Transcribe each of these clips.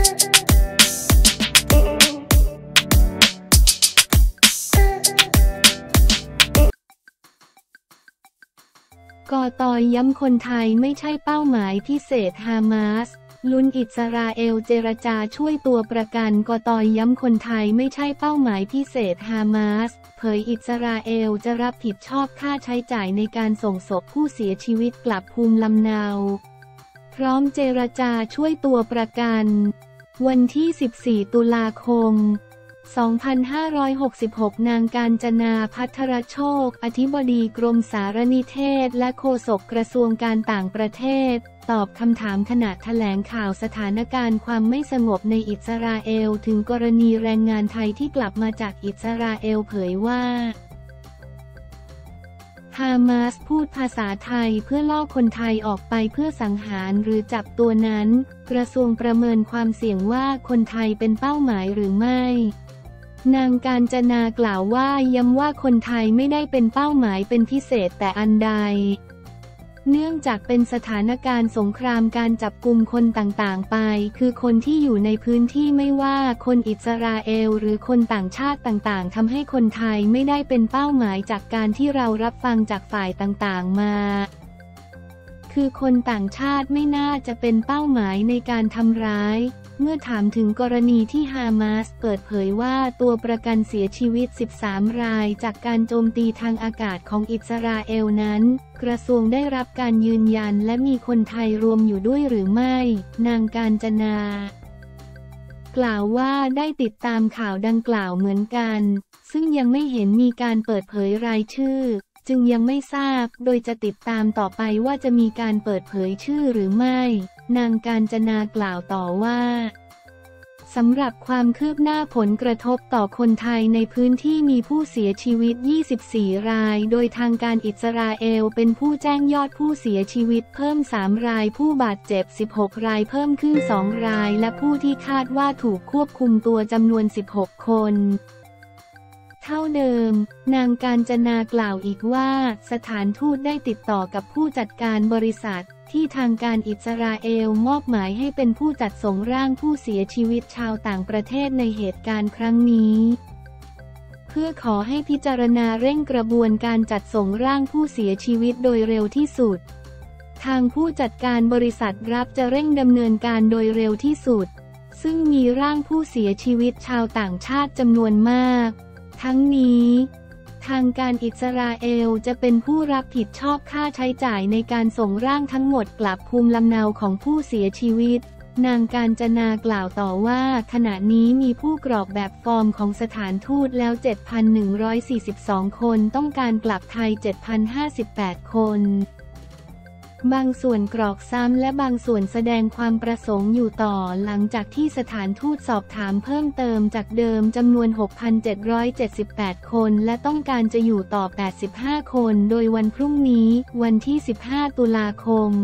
กต.ย้ำคนไทยไม่ใช่เป้าหมายพิเศษฮามาสลุ้นอิสราเอลเจรจาช่วยตัวประกันกต.ย้ำคนไทยไม่ใช่เป้าหมายพิเศษฮามาสเผยอิสราเอลจะรับผิดชอบค่าใช้จ่ายในการส่งศพผู้เสียชีวิตกลับภูมิลำเนาพร้อมเจรจาช่วยตัวประกันวันที่ 14 ตุลาคม 2566 นางกาญจนา ภัทรโชคอธิบดีกรมสารนิเทศและโฆษกกระทรวงการต่างประเทศตอบคำถามขณะแถลงข่าวสถานการณ์ความไม่สงบในอิสราเอลถึงกรณีแรงงานไทยที่กลับมาจากอิสราเอลเผยว่าฮามาสพูดภาษาไทยเพื่อล่อคนไทยออกไปเพื่อสังหารหรือจับตัวนั้นกระทรวงประเมินความเสี่ยงว่าคนไทยเป็นเป้าหมายหรือไม่นางกาญจนากล่าวว่าย้ำว่าคนไทยไม่ได้เป็นเป้าหมายเป็นพิเศษแต่อันใดเนื่องจากเป็นสถานการณ์สงครามการจับกุมคนต่างๆไปคือคนที่อยู่ในพื้นที่ไม่ว่าคนอิสราเอลหรือคนต่างชาติต่างๆทำให้คนไทยไม่ได้เป็นเป้าหมายจากการที่เรารับฟังจากฝ่ายต่างๆมาคือคนต่างชาติไม่น่าจะเป็นเป้าหมายในการทำร้ายเมื่อถามถึงกรณีที่ฮามาสเปิดเผยว่าตัวประกันเสียชีวิต 13 รายจากการโจมตีทางอากาศของอิสราเอลนั้นกระทรวงได้รับการยืนยันและมีคนไทยรวมอยู่ด้วยหรือไม่นางกาญจนากล่าวว่าได้ติดตามข่าวดังกล่าวเหมือนกันซึ่งยังไม่เห็นมีการเปิดเผยรายชื่อจึงยังไม่ทราบโดยจะติดตามต่อไปว่าจะมีการเปิดเผยชื่อหรือไม่นางกาญจนากล่าวต่อว่าสำหรับความคืบหน้าผลกระทบต่อคนไทยในพื้นที่มีผู้เสียชีวิต 24 รายโดยทางการอิสราเอลเป็นผู้แจ้งยอดผู้เสียชีวิตเพิ่ม 3 รายผู้บาดเจ็บ 16 รายเพิ่มขึ้น 2 รายและผู้ที่คาดว่าถูกควบคุมตัวจำนวน 16 คนเท่าเดิมนางกาญจนากล่าวอีกว่าสถานทูตได้ติดต่อกับผู้จัดการบริษัทที่ทางการอิสราเอลมอบหมายให้เป็นผู้จัดส่งร่างผู้เสียชีวิตชาวต่างประเทศในเหตุการณ์ครั้งนี้เพื่อขอให้พิจารณาเร่งกระบวนการจัดส่งร่างผู้เสียชีวิตโดยเร็วที่สุดทางผู้จัดการบริษัทรับจะเร่งดำเนินการโดยเร็วที่สุดซึ่งมีร่างผู้เสียชีวิตชาวต่างชาติจำนวนมากทั้งนี้ทางการอิสราเอลจะเป็นผู้รับผิดชอบค่าใช้จ่ายในการส่งร่างทั้งหมดกลับภูมิลำเนาของผู้เสียชีวิตนางกาญจนากล่าวต่อว่าขณะนี้มีผู้กรอกแบบฟอร์มของสถานทูตแล้ว 7,142 คนต้องการกลับไทย 7,058 คนบางส่วนกรอกซ้ำและบางส่วนแสดงความประสงค์อยู่ต่อหลังจากที่สถานทูตสอบถามเพิ่มเติมจากเดิมจำนวน 6,778 คนและต้องการจะอยู่ต่อ 85 คนโดยวันพรุ่งนี้วันที่ 15 ตุลาคม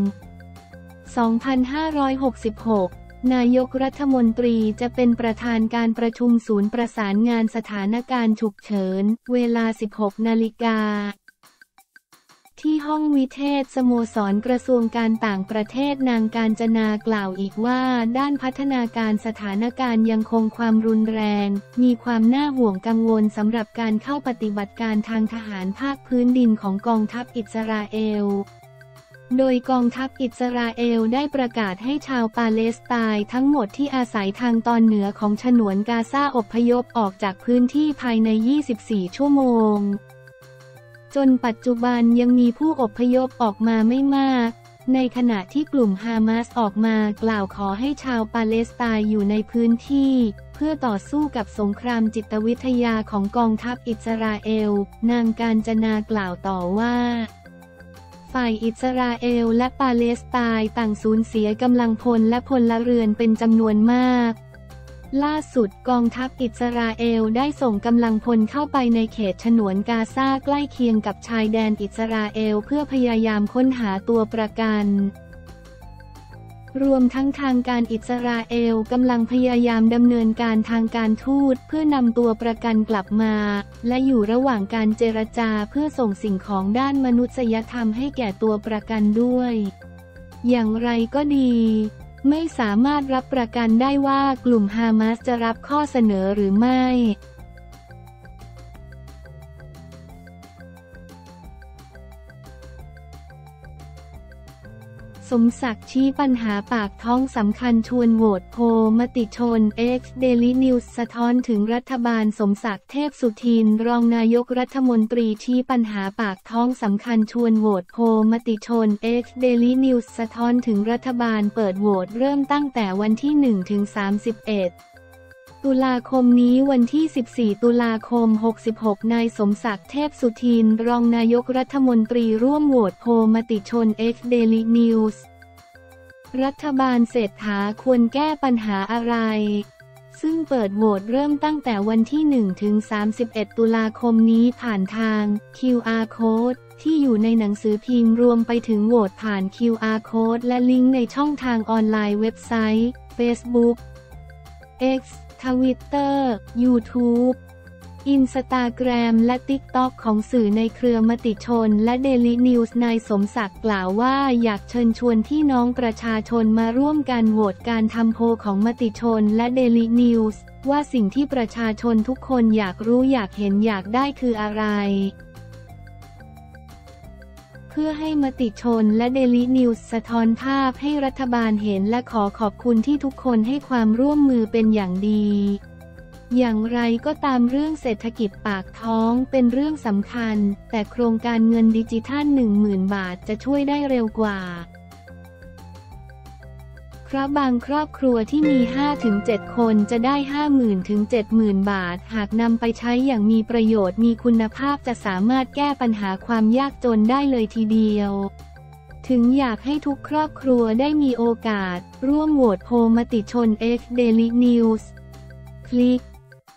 2566 นายกรัฐมนตรีจะเป็นประธานการประชุมศูนย์ประสานงานสถานการณ์ฉุกเฉินเวลา 16 นาฬิกาที่ห้องวิเทศสโมสรกระทรวงการต่างประเทศนางกาญจนากล่าวอีกว่าด้านพัฒนาการสถานการณ์ยังคงความรุนแรงมีความน่าห่วงกังวลสำหรับการเข้าปฏิบัติการทางทหารภาคพื้นดินของกองทัพอิสราเอลโดยกองทัพอิสราเอลได้ประกาศให้ชาวปาเลสไตน์ทั้งหมดที่อาศัยทางตอนเหนือของฉนวนกาซาอพยพออกจากพื้นที่ภายใน 24 ชั่วโมงจนปัจจุบันยังมีผู้อพยพออกมาไม่มากในขณะที่กลุ่มฮามาสออกมากล่าวขอให้ชาวปาเลสไตน์อยู่ในพื้นที่เพื่อต่อสู้กับสงครามจิตวิทยาของกองทัพอิสราเอลนางกาญจนากล่าวต่อว่าฝ่ายอิสราเอลและปาเลสไตน์ต่างสูญเสียกำลังพลและพลเรือนเป็นจำนวนมากล่าสุดกองทัพอิสราเอลได้ส่งกำลังพลเข้าไปในเขตฉนวนกาซาใกล้เคียงกับชายแดนอิสราเอลเพื่อพยายามค้นหาตัวประกันรวมทั้งทางการอิสราเอลกำลังพยายามดำเนินการทางการทูตเพื่อนำตัวประกันกลับมาและอยู่ระหว่างการเจรจาเพื่อส่งสิ่งของด้านมนุษยธรรมให้แก่ตัวประกันด้วยอย่างไรก็ดีไม่สามารถรับประกันได้ว่ากลุ่มฮามาสจะรับข้อเสนอหรือไม่สมศักดิ์ชี้ปัญหาปากท้องสำคัญชวนโหวตโพลมติชน X Daily News สะท้อนถึงรัฐบาลสมศักดิ์เทพสุทินรองนายกรัฐมนตรีชี้ปัญหาปากท้องสำคัญชวนโหวตโพลมติชน X Daily News สะท้อนถึงรัฐบาลเปิดโหวตเริ่มตั้งแต่วันที่ 1-31 ตุลาคมนี้วันที่ 14 ตุลาคม 66 นายสมศักดิ์เทพสุทินรองนายกรัฐมนตรีร่วมโหวตโพลมติชน X Daily News รัฐบาลเศรษฐาควรแก้ปัญหาอะไร ซึ่งเปิดโหวตเริ่มตั้งแต่วันที่ 1-31 ตุลาคมนี้ผ่านทาง QR Code ที่อยู่ในหนังสือพิมพ์รวมไปถึงโหวตผ่าน QR Code และลิงก์ในช่องทางออนไลน์เว็บไซต์ Facebook X Twitter YouTube Instagram และ TikTok ของสื่อในเครือมติชนและ Daily News นายสมศักดิ์กล่าวว่าอยากเชิญชวนพี่น้องประชาชนมาร่วมกันโหวตการทำโพลของมติชนและ Daily News ว่าสิ่งที่ประชาชนทุกคนอยากรู้อยากเห็นอยากได้คืออะไรเพื่อให้มติชนและ Daily News สะท้อนภาพให้รัฐบาลเห็นและขอขอบคุณที่ทุกคนให้ความร่วมมือเป็นอย่างดีอย่างไรก็ตามเรื่องเศรษฐกิจปากท้องเป็นเรื่องสำคัญแต่โครงการเงินดิจิทัล 10,000 บาทจะช่วยได้เร็วกว่าเพราะบางครอบครัวที่มี 5-7 คนจะได้ 50,000 ถึง 70,000 บาทหากนำไปใช้อย่างมีประโยชน์มีคุณภาพจะสามารถแก้ปัญหาความยากจนได้เลยทีเดียวถึงอยากให้ทุกครอบครัวได้มีโอกาสร่วมโหวตโพลมติชน X Daily News คลิก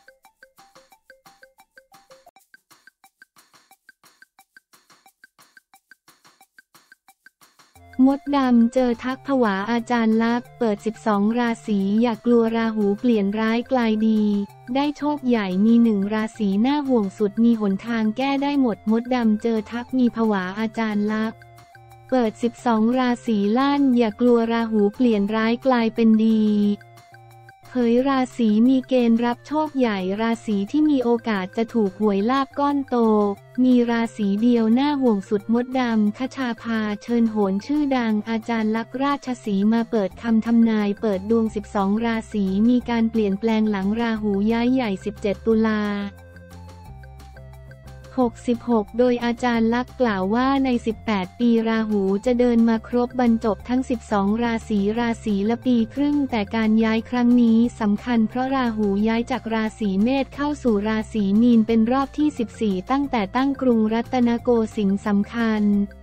มดดำเจอทักผวาอาจารย์ลักษณ์เปิด 12 ราศีอย่ากลัวราหูเปลี่ยนร้ายกลายดีได้โชคใหญ่มี1 ราศีน่าห่วงสุดมีหนทางแก้ได้หมดมดดำเจอทักมีผวาอาจารย์ลักษณ์เปิด 12 ราศีลั่นอย่ากลัวราหูเปลี่ยนร้ายกลายเป็นดีเผยราศีมีเกณฑ์รับโชคใหญ่ราศีที่มีโอกาสจะถูกหวยลาภก้อนโตมีราศีเดียวน่าห่วงสุดมดดำคชาภาเชิญโหนชื่อดังอาจารย์ลักษณ์ราชสีมาเปิดคำทำนายเปิดดวง 12 ราศีมีการเปลี่ยนแปลงหลังราหูย้ายใหญ่ 17 ตุลา66 โดยอาจารย์ลักษณ์กล่าวว่าใน 18 ปีราหูจะเดินมาครบบรรจบทั้ง 12 ราศีละปีครึ่งแต่การย้ายครั้งนี้สำคัญเพราะราหูย้ายจากราศีเมษเข้าสู่ราศีมีนเป็นรอบที่ 14 ตั้งแต่ตั้งกรุงรัตนโกสินทร์สำคัญ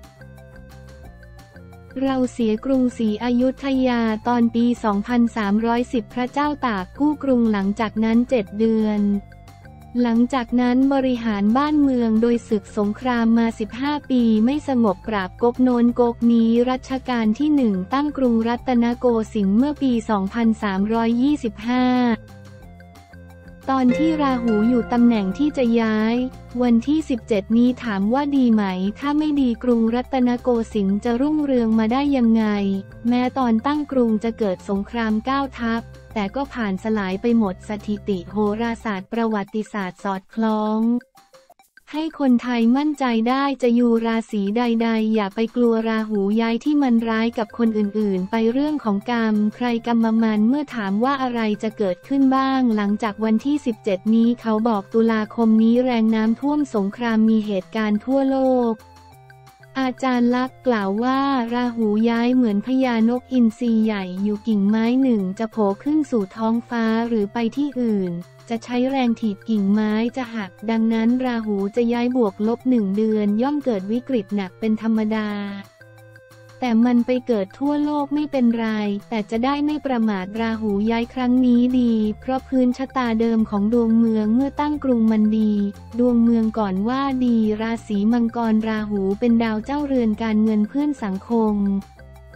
เราเสียกรุงศรีอยุธยาตอนปี 2310 พระเจ้าตากกู้กรุงหลังจากนั้น 7 เดือนหลังจากนั้นบริหารบ้านเมืองโดยศึกสงครามมา 15 ปีไม่สงบปราบก๊กโน้นก๊กนี้รัชกาลที่ 1 ตั้งกรุงรัตนโกสินทร์เมื่อปี 2325 ตอนที่ราหูอยู่ตำแหน่งที่จะย้ายวันที่ 17 นี้ถามว่าดีไหมถ้าไม่ดีกรุงรัตนโกสินทร์จะรุ่งเรืองมาได้ยังไงแม้ตอนตั้งกรุงจะเกิดสงคราม9 ทัพแต่ก็ผ่านสลายไปหมดสถิติโหราศาสตร์ประวัติศาสตร์สอดคล้องให้คนไทยมั่นใจได้จะอยู่ราศีใดๆอย่าไปกลัวราหูย้ายที่มันร้ายกับคนอื่นๆไปเรื่องของกรรมใครกรรมมันเมื่อถามว่าอะไรจะเกิดขึ้นบ้างหลังจากวันที่ 17 นี้เขาบอกตุลาคมนี้แรงน้ำท่วมสงครามมีเหตุการณ์ทั่วโลกอาจารย์ลักษณ์กล่าวว่าราหูย้ายเหมือนพญานกอินทรีใหญ่อยู่กิ่งไม้หนึ่งจะโผล่ขึ้นสู่ท้องฟ้าหรือไปที่อื่นจะใช้แรงถีบกิ่งไม้จะหักดังนั้นราหูจะย้ายบวกลบ1 เดือนย่อมเกิดวิกฤตหนักเป็นธรรมดาแต่มันไปเกิดทั่วโลกไม่เป็นไรแต่จะได้ไม่ประมาทราหูย้ายครั้งนี้ดีเพราะพื้นชะตาเดิมของดวงเมืองเมื่อตั้งกรุงมันดีดวงเมืองก่อนว่าดีราศีมังกรราหูเป็นดาวเจ้าเรือนการเงินเพื่อนสังคม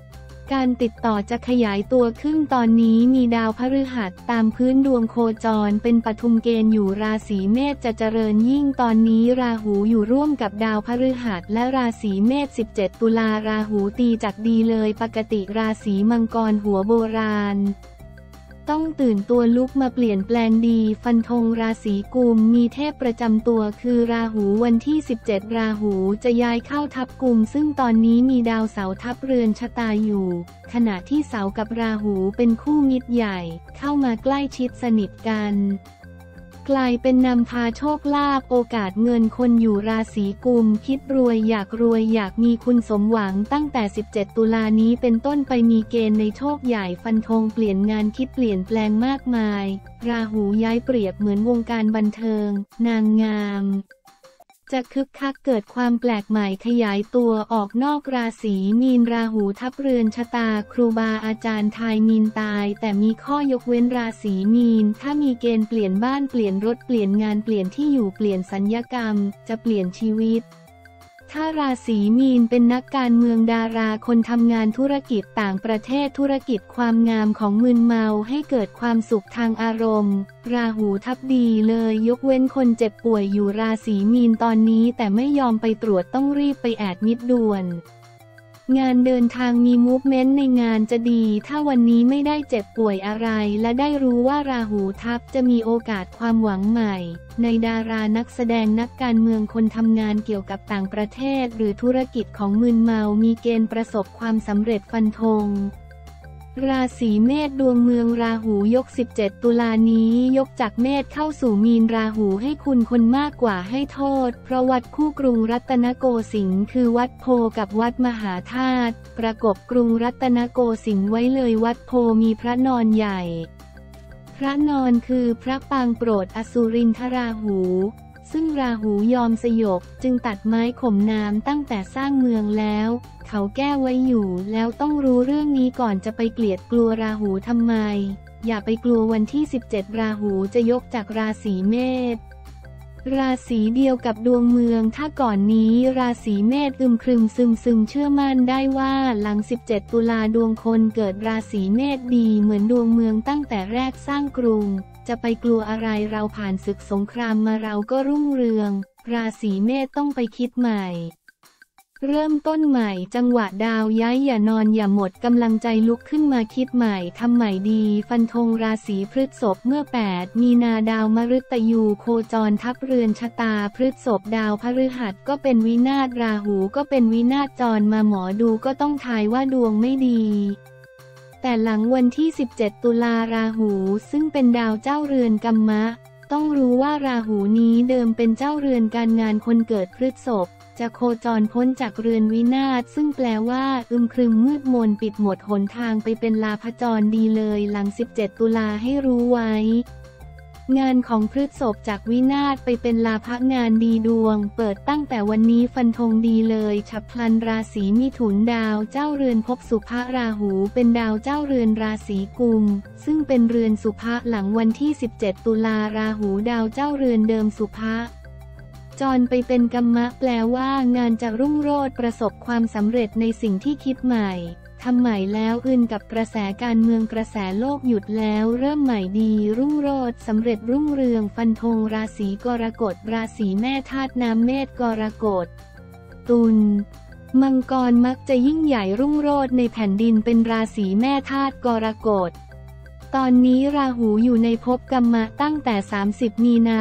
การติดต่อจะขยายตัวขึ้นตอนนี้มีดาวพฤหัสตามพื้นดวงโคจรเป็นปฐุมเกณฑ์อยู่ราศีเมษจะเจริญยิ่งตอนนี้ราหูอยู่ร่วมกับดาวพฤหัสและราศีเมษ17 ตุลาราหูตีจากดีเลยปกติราศีมังกรหัวโบราณต้องตื่นตัวลุกมาเปลี่ยนแปลงดีฟันธงราศีกุมมีเทพประจำตัวคือราหูวันที่17ราหูจะย้ายเข้าทับกุมซึ่งตอนนี้มีดาวเสาร์ทับเรือนชะตาอยู่ขณะที่เสาร์กับราหูเป็นคู่มิตรใหญ่เข้ามาใกล้ชิดสนิทกันกลายเป็นนำพาโชคลาภโอกาสเงินคนอยู่ราศีกุมคิดรวยอยากมีคุณสมหวังตั้งแต่17 ตุลานี้เป็นต้นไปมีเกณฑ์ในโชคใหญ่ฟันธงเปลี่ยนงานคิดเปลี่ยนแปลงมากมายราหูย้ายเปรียบเหมือนวงการบันเทิงนางงามจะคึกคักเกิดความแปลกใหม่ขยายตัวออกนอกราศีมีนราหูทับเรือนชะตาครูบาอาจารย์ทายมีนตายแต่มีข้อยกเว้นราศีมีนถ้ามีเกณฑ์เปลี่ยนบ้านเปลี่ยนรถเปลี่ยนงานเปลี่ยนที่อยู่เปลี่ยนสัญญกรรมจะเปลี่ยนชีวิตถ้าราศีมีนเป็นนักการเมืองดาราคนทำงานธุรกิจต่างประเทศธุรกิจความงามของมึนเมาให้เกิดความสุขทางอารมณ์ราหูทับดีเลยยกเว้นคนเจ็บป่วยอยู่ราศีมีนตอนนี้แต่ไม่ยอมไปตรวจต้องรีบไปแอดมิดด่วนงานเดินทางมีมูฟเมนต์ในงานจะดีถ้าวันนี้ไม่ได้เจ็บป่วยอะไรและได้รู้ว่าราหูทับจะมีโอกาสความหวังใหม่ในดารานักแสดงนักการเมืองคนทำงานเกี่ยวกับต่างประเทศหรือธุรกิจของมึนเมามีเกณฑ์ประสบความสำเร็จฟันธงราศีเมษดวงเมืองราหูยก17 ตุลานี้ยกจากเมษเข้าสู่มีนราหูให้คุณคนมากกว่าให้โทษเพราะวัดคู่กรุงรัตนโกสินทร์คือวัดโพกับวัดมหาธาตุประกบกรุงรัตนโกสินทร์ไว้เลยวัดโพมีพระนอนใหญ่พระนอนคือพระปางโปรดอสุรินทราหูซึ่งราหูยอมสยบจึงตัดไม้ข่มน้ำตั้งแต่สร้างเมืองแล้วเขาแก้ไว้อยู่แล้วต้องรู้เรื่องนี้ก่อนจะไปเกลียดกลัวราหูทำไมอย่าไปกลัววันที่17ราหูจะยกจากราศีเมษราศีเดียวกับดวงเมืองถ้าก่อนนี้ราศีเมษอึมครึมซึมเชื่อมั่นได้ว่าหลัง17 ตุลาดวงคนเกิดราศีเมษดีเหมือนดวงเมืองตั้งแต่แรกสร้างกรุงจะไปกลัวอะไรเราผ่านศึกสงครามมาเราก็รุ่งเรืองราศีเมษต้องไปคิดใหม่เริ่มต้นใหม่จังหวะดาวย้ายอย่านอนอย่าหมดกำลังใจลุกขึ้นมาคิดใหม่ทำใหม่ดีฟันธงราศีพฤษภเมื่อ8 มีนาดาวมฤตยูโคจรทับเรือนชะตาพฤษภดาวพฤหัสก็เป็นวินาศราหูก็เป็นวินาศจรมาหมอดูก็ต้องทายว่าดวงไม่ดีแต่หลังวันที่17 ตุลาราหูซึ่งเป็นดาวเจ้าเรือนกัมมะต้องรู้ว่าราหูนี้เดิมเป็นเจ้าเรือนการงานคนเกิดพฤษภจะโคจรพ้นจากเรือนวินาศซึ่งแปลว่าอึมครึมมืดมนปิดหมดหนทางไปเป็นลาภจรดีเลยหลัง17 ตุลาให้รู้ไว้งานของพฤษภจากวินาศไปเป็นลาภงานดีดวงเปิดตั้งแต่วันนี้ฟันธงดีเลยฉับพลันราศีมิถุนดาวเจ้าเรือนภพสุภราหูเป็นดาวเจ้าเรือนราศีกุมซึ่งเป็นเรือนสุภหลังวันที่17 ตุลาราหูดาวเจ้าเรือนเดิมสุภจรไปเป็นกัมมะแปลว่างานจะรุ่งโรจน์ประสบความสำเร็จในสิ่งที่คิดใหม่ทำใหม่แล้วอื่นกับกระแสการเมืองกระแสโลกหยุดแล้วเริ่มใหม่ดีรุ่งโรจน์สำเร็จรุ่งเรืองฟันธงราศีกรกฎราศีแม่ธาตุน้ำเมษกรกฎตุลมังกรมักจะยิ่งใหญ่รุ่งโรจน์ในแผ่นดินเป็นราศีแม่ธาตุกรกฎตอนนี้ราหูอยู่ในภพกัมมะตั้งแต่30 มีนา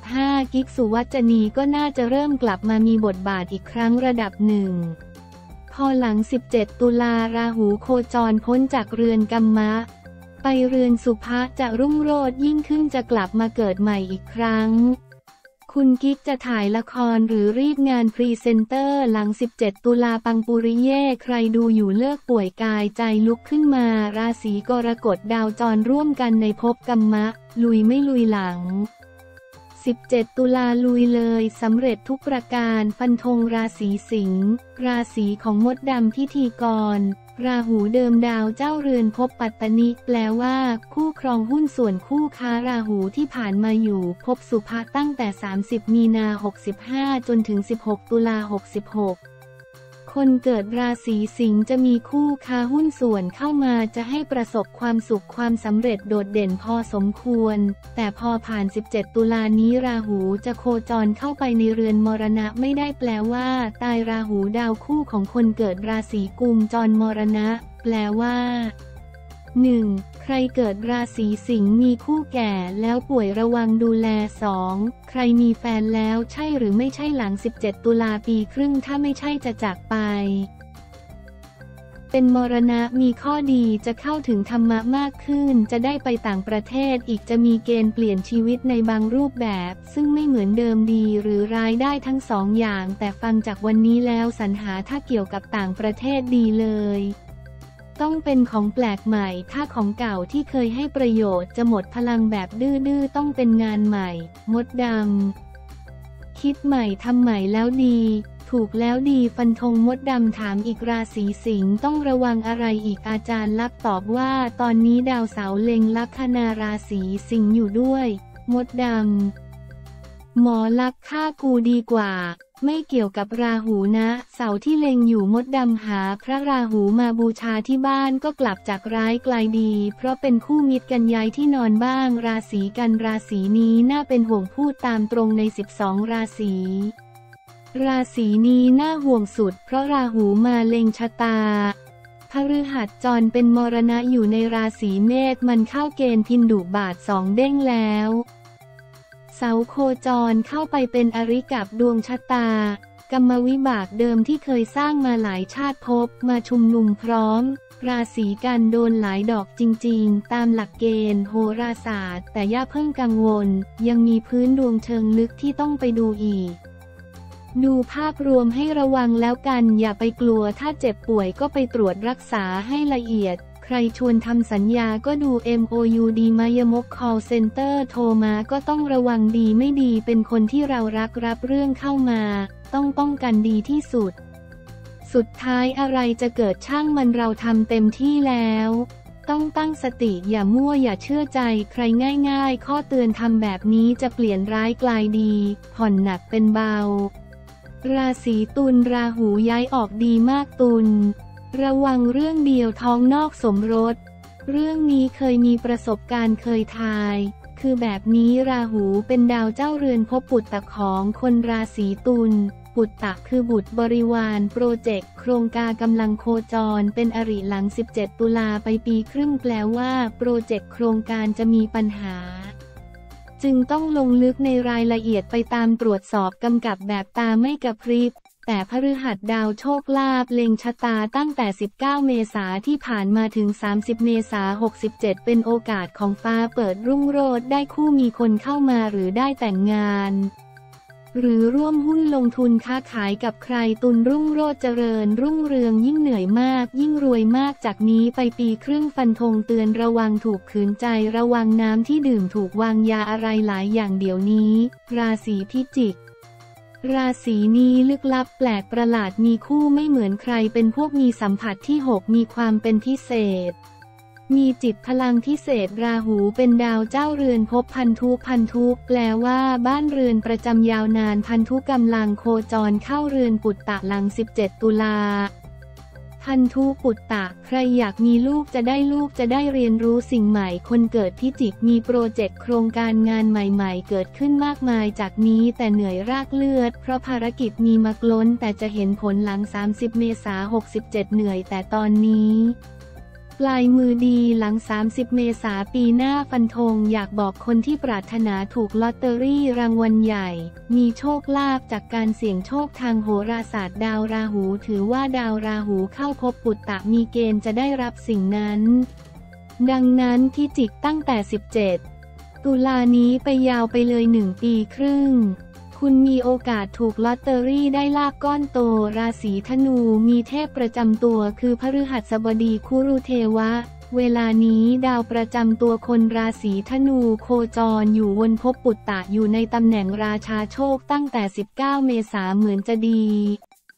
65กิ๊กสุวัจนีก็น่าจะเริ่มกลับมามีบทบาทอีกครั้งระดับหนึ่งพอหลัง17 ตุลาราหูโคจรพ้นจากเรือนกัมมะไปเรือนสุภะจะรุ่งโรจน์ยิ่งขึ้นจะกลับมาเกิดใหม่อีกครั้งคุณกิ๊กจะถ่ายละครหรือรีบงานพรีเซนเตอร์หลัง17 ตุลาปังปุริเย่ใครดูอยู่เลิกป่วยกายใจลุกขึ้นมาราศีกรกฎดาวจรร่วมกันในภพกัมมะลุยไม่ลุยหลัง17 ตุลาลุยเลยสำเร็จทุกประการฟันธงราศีสิงห์ราศีของมดดำพิธีกรราหูเดิมดาวเจ้าเรือนภพปัตตนิแปลว่าคู่ครองหุ้นส่วนคู่ค้าราหูที่ผ่านมาอยู่ภพสุภะตั้งแต่30 มีนา65จนถึง16 ตุลา66 คนเกิดราศีสิงห์จะมีคู่ค้าหุ้นส่วนเข้ามาจะให้ประสบความสุขความสำเร็จโดดเด่นพอสมควรแต่พอผ่าน17ตุลานี้ราหูจะโคจรเข้าไปในเรือนมรณะไม่ได้แปลว่าตายราหูดาวคู่ของคนเกิดราศีกุมจรมรณะแปลว่า 1. ใครเกิดราศีสิงห์มีคู่แก่แล้วป่วยระวังดูแล 2. ใครมีแฟนแล้วใช่หรือไม่ใช่หลัง17ตุลาปีครึ่งถ้าไม่ใช่จะจากไปเป็นมรณะมีข้อดีจะเข้าถึงธรรมะมากขึ้นจะได้ไปต่างประเทศอีกจะมีเกณฑ์เปลี่ยนชีวิตในบางรูปแบบซึ่งไม่เหมือนเดิมดีหรือร้ายได้ทั้งสองอย่างแต่ฟังจากวันนี้แล้วสรรหาถ้าเกี่ยวกับต่างประเทศดีเลยต้องเป็นของแปลกใหม่ถ้าของเก่าที่เคยให้ประโยชน์จะหมดพลังแบบดื้อๆต้องเป็นงานใหม่มดดำคิดใหม่ทำใหม่แล้วดีถูกแล้วดีฟันธงมดดำถามอีกราศีสิงห์ต้องระวังอะไรอีกอาจารย์ลักษณ์ตอบว่าตอนนี้ดาวเสาร์เล็งลัคนาราศีสิงห์อยู่ด้วยมดดำหมอลักษณ์ฆ่ากูดีกว่าไม่เกี่ยวกับราหูนะเสาที่เล็งอยู่มดดำหาพระราหูมาบูชาที่บ้านก็กลับจากร้ายกลายดีเพราะเป็นคู่มิตรกันย้ายที่นอนบ้างราศีกันราศีนี้น่าเป็นห่วงพูดตามตรงใน12ราศีราศีนี้น่าห่วงสุดเพราะราหูมาเล็งชะตาพฤหัสจรเป็นมรณะอยู่ในราศีเมษมันเข้าเกณฑ์พินดุบาท2เด้งแล้วเสาโคจรเข้าไปเป็นอริกับดวงชะตากรรมวิบากเดิมที่เคยสร้างมาหลายชาติภพมาชุมนุมพร้อมราศีกันโดนหลายดอกจริงๆตามหลักเกณฑ์โหราศาสตร์แต่อย่าเพิ่งกังวลยังมีพื้นดวงเชิงลึกที่ต้องไปดูอีกดูภาพรวมให้ระวังแล้วกันอย่าไปกลัวถ้าเจ็บป่วยก็ไปตรวจรักษาให้ละเอียดใครชวนทำสัญญาก็ดู MOU ดีมายมก call center โทรมาก็ต้องระวังดีไม่ดีเป็นคนที่เรารักรับเรื่องเข้ามาต้องป้องกันดีที่สุดสุดท้ายอะไรจะเกิดช่างมันเราทำเต็มที่แล้วต้องตั้งสติอย่ามั่วอย่าเชื่อใจใครง่ายๆข้อเตือนทำแบบนี้จะเปลี่ยนร้ายกลายดีผ่อนหนักเป็นเบาราศีตุลราหูย้ายออกดีมากตุลระวังเรื่องเดียวท้องนอกสมรสเรื่องนี้เคยมีประสบการณ์เคยทายคือแบบนี้ราหูเป็นดาวเจ้าเรือนภพปุตตะของคนราศีตุลปุตตะคือบุตรบริวารโปรเจกต์โครงการกำลังโคจรเป็นอริหลัง17ตุลาไปปีครึ่งแปลว่าโปรเจกต์โครงการจะมีปัญหาจึงต้องลงลึกในรายละเอียดไปตามตรวจสอบกำกับแบบตาไม่กระพริบแต่พฤหัสดาวโชคลาภเล็งชะตาตั้งแต่19เมษาที่ผ่านมาถึง30เมษา67เป็นโอกาสของฟ้าเปิดรุ่งโรจน์ได้คู่มีคนเข้ามาหรือได้แต่งงานหรือร่วมหุ้นลงทุนค้าขายกับใครตุลรุ่งโรจน์เจริญรุ่งเรืองยิ่งเหนื่อยมากยิ่งรวยมากจากนี้ไปปีครึ่งฟันธงเตือนระวังถูกขืนใจระวังน้ำที่ดื่มถูกวางยาอะไรหลายอย่างเดี๋ยวนี้ราศีพิจิกราศีนี้ลึกลับแปลกประหลาดมีคู่ไม่เหมือนใครเป็นพวกมีสัมผัสที่6มีความเป็นพิเศษมีจิตพลังพิเศษราหูเป็นดาวเจ้าเรือนภพพันธุแปลว่าบ้านเรือนประจำยาวนานพันธุกำลังโคจรเข้าเรือนปุตตะหลัง17ตุลาพันธุปุตตะใครอยากมีลูกจะได้ลูกจะได้เรียนรู้สิ่งใหม่คนเกิดพิจิกมีโปรเจกต์โครงการงานใหม่ๆเกิดขึ้นมากมายจากนี้แต่เหนื่อยรากเลือดเพราะภารกิจมีมาล้นแต่จะเห็นผลหลัง30เมษายน67เหนื่อยแต่ตอนนี้ปลายมือดีหลัง30เมษายนปีหน้าฟันธงอยากบอกคนที่ปรารถนาถูกลอตเตอรี่รางวัลใหญ่มีโชคลาภจากการเสี่ยงโชคทางโหราศาสตร์ดาวราหูถือว่าดาวราหูเข้าภพปุตตะมีเกณฑ์จะได้รับสิ่งนั้นดังนั้นพิจิกตั้งแต่17ตุลานี้ไปยาวไปเลย1ปีครึ่งคุณมีโอกาสถูกลอตเตอรี่ได้ลาภก้อนโตราศีธนูมีเทพประจำตัวคือพฤหัสบดีคุรุเทวะเวลานี้ดาวประจำตัวคนราศีธนูโคจรอยู่วนภพปุตตะอยู่ในตำแหน่งราชาโชคตั้งแต่19เมษายนเหมือนจะดี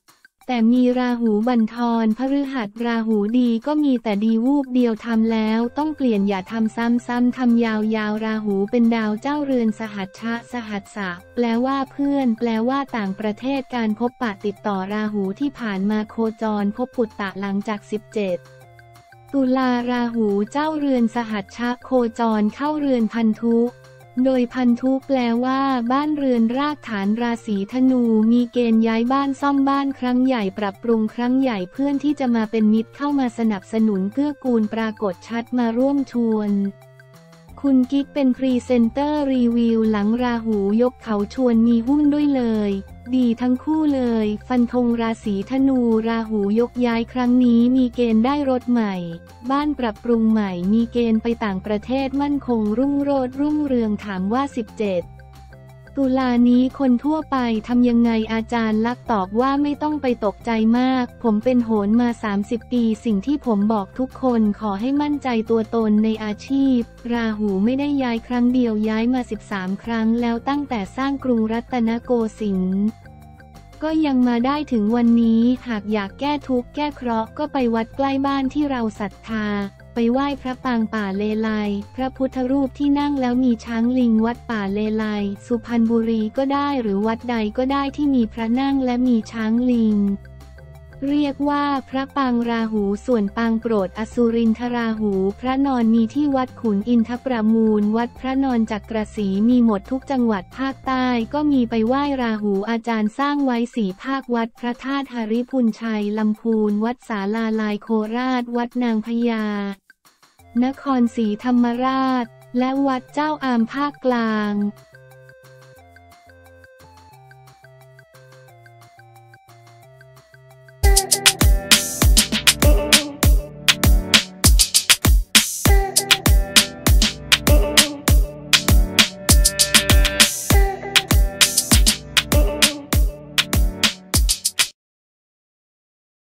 แต่มีราหูบั่นทอนพฤหัสราหูดีก็มีแต่ดีวูบเดียวทำแล้วต้องเปลี่ยนอย่าทำซ้ำๆทำยาวๆราหูเป็นดาวเจ้าเรือนสหัชชะสหัสสะแปลว่าเพื่อนแปลว่าต่างประเทศการพบปะติดต่อราหูที่ผ่านมาโคจรพบปุตตะหลังจาก17 ตุลาราหูเจ้าเรือนสหัชชะโคจรเข้าเรือนพันธุโดยพันธุแปลว่าบ้านเรือนรากฐานราศีธนูมีเกณฑ์ย้ายบ้านซ่อมบ้านครั้งใหญ่ปรับปรุงครั้งใหญ่เพื่อนที่จะมาเป็นมิตรเข้ามาสนับสนุนเกื้อกูลปรากฏชัดมาร่วมชวนคุณกิ๊กเป็นพรีเซนเตอร์รีวิวหลังราหูยกเขาชวนมีหุ้นด้วยเลยดีทั้งคู่เลยฟันธงราศีธนูราหูยกย้ายครั้งนี้มีเกณฑ์ได้รถใหม่บ้านปรับปรุงใหม่มีเกณฑ์ไปต่างประเทศมั่นคงรุ่งโรจน์รุ่งเรืองถามว่า17 ตุลานี้คนทั่วไปทำยังไงอาจารย์ลักษณ์ตอบว่าไม่ต้องไปตกใจมากผมเป็นโหรมา30 ปีสิ่งที่ผมบอกทุกคนขอให้มั่นใจตัวตนในอาชีพราหูไม่ได้ย้ายครั้งเดียวย้ายมา13 ครั้งแล้วตั้งแต่สร้างกรุงรัตนโกสินทร์ก็ยังมาได้ถึงวันนี้หากอยากแก้ทุกข์แก้เคราะห์ก็ไปวัดใกล้บ้านที่เราศรัทธาไปไหว้พระปางป่าเลไลพระพุทธรูปที่นั่งแล้วมีช้างลิงวัดป่าเลไลสุพรรณบุรีก็ได้หรือวัดใดก็ได้ที่มีพระนั่งและมีช้างลิงเรียกว่าพระปางราหูส่วนปางโปรดอสุรินทราหูพระนอนมีที่วัดขุนอินทประมูลวัดพระนอนจักรศรีมีหมดทุกจังหวัดภาคใต้ก็มีไปไหว้ราหูอาจารย์สร้างไว้4 ภาควัดพระธาตุหริพุนชัยลำพูนวัดศาลาลายโคราชวัดนางพญานครศรีธรรมราชและวัดเจ้าอามภาคกลาง